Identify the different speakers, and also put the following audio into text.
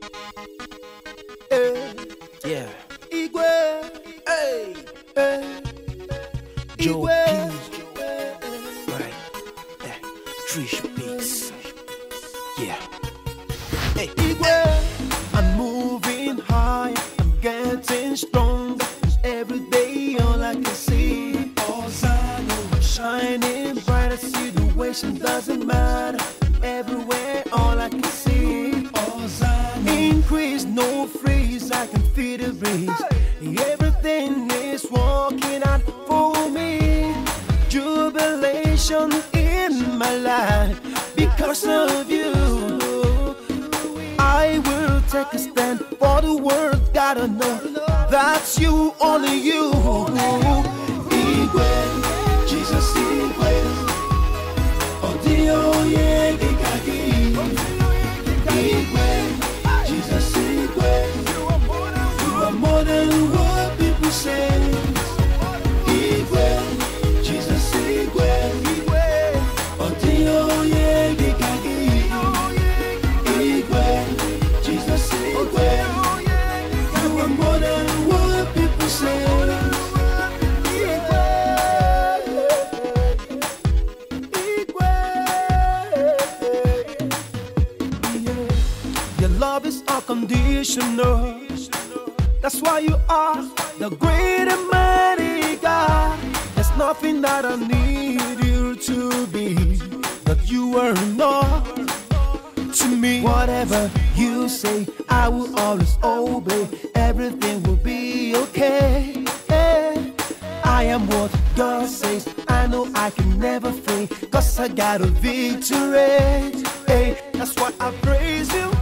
Speaker 1: Yeah.
Speaker 2: Igwe,
Speaker 1: Hey. Joe
Speaker 2: Igwe,
Speaker 1: P. Right. Yeah. Trish Beats. Yeah. Hey.
Speaker 2: Igwe. I'm moving high, I'm getting stronger. Every day all I can see, I'm shining brighter. Situation doesn't matter. Everywhere all I can see, increase, no freeze. I can feel the breeze. Everything is working out for me. Jubilation in my life because of you. I will take a stand for the world. Gotta know that's you, only you. Igwe, Jesus Igwe. Odio ye gigagi. Igwe, Jesus Igwe. You are more than what people say. Igwe, Jesus Igwe. Odio ye gigagi. Igwe, Jesus Igwe. You are more than what people say. Your love is unconditional. That's why you are the great and mighty God. There's nothing that I need you to be that you are not to me. Whatever you say, I will always obey. Everything will be okay. Hey, I am what God says. I know I can never fail, 'cause I got a victory. Hey, that's why I praise you.